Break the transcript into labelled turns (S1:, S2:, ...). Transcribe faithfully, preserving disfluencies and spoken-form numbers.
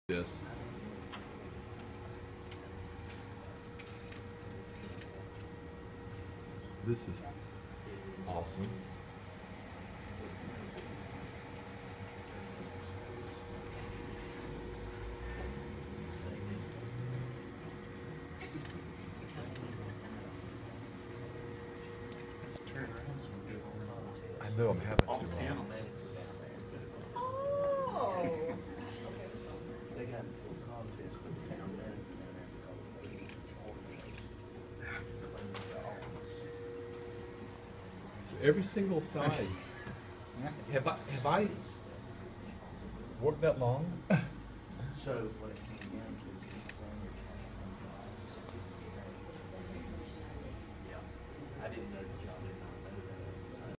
S1: This. This is awesome. I know I'm having too long.
S2: Oh.
S3: They got into a contest with the town manager down there because they were charged
S1: So every single side. Have I have I worked that long?
S3: So when it came down to it, Pete Sanders had one prize. Yeah, I didn't know